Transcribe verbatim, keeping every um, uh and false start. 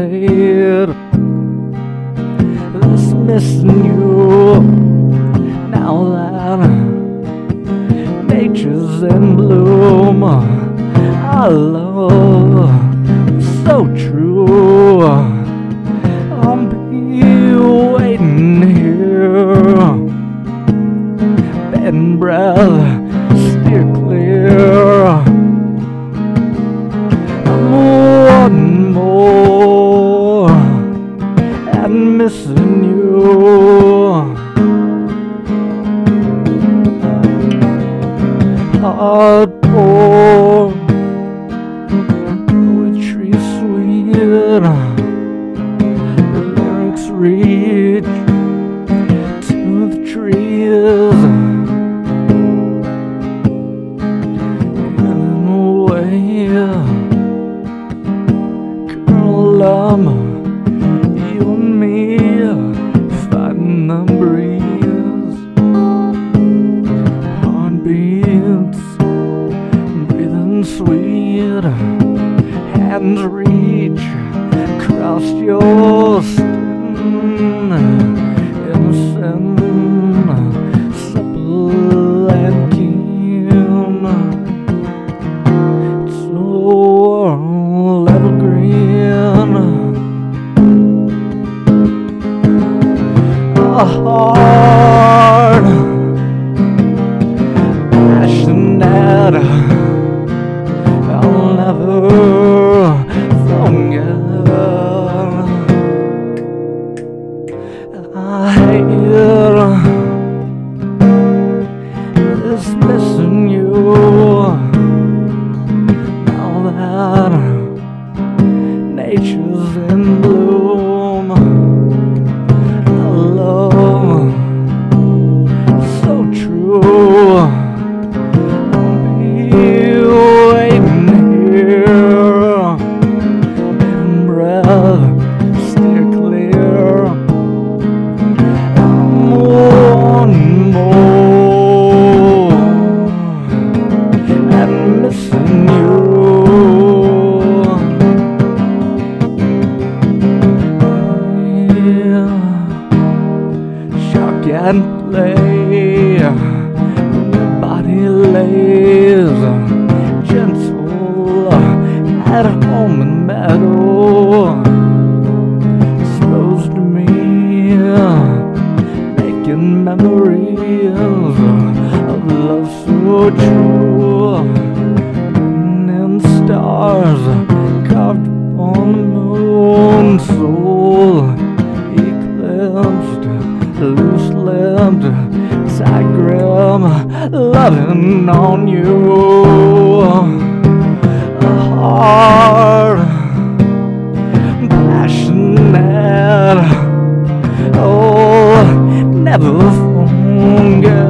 late. This missing you, now that nature's in bloom. Our love so true. I'll be waiting here, bed and breath, steer clear. One more, and missing you. Heart poor, poetry sweet, the lyrics reach to the trees. In a way, Colonel, you and me fighting the breeze. Heartbeats, breathing sweet. Hands reach across your skin. Innocent, supple and keen. It's all evergreen. A heart passionate, I'll never forget. I hate this missing you, now that nature's in bloom. Our love so true. I'll be waiting here, bed and breath, steer clear. One more, and missing you. Shock and play, your body lays gentle at home in meadow. Exposed to me, making memories of love so true. And stars carved upon the moon, soul eclipsed, loose-limbed, diagram, loving on you. A heart passionate, oh, never forget.